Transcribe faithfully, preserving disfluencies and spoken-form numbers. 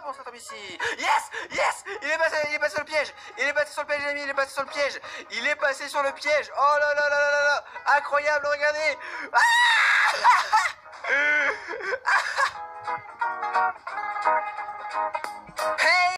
comment ça tombe ici? Yes! Yes! Il est passé, il est passé sur le piège! Il est passé sur le piège, les amis, il est passé sur le piège! Il est passé sur le piège! Oh là là là là là là! Incroyable, regardez! Ah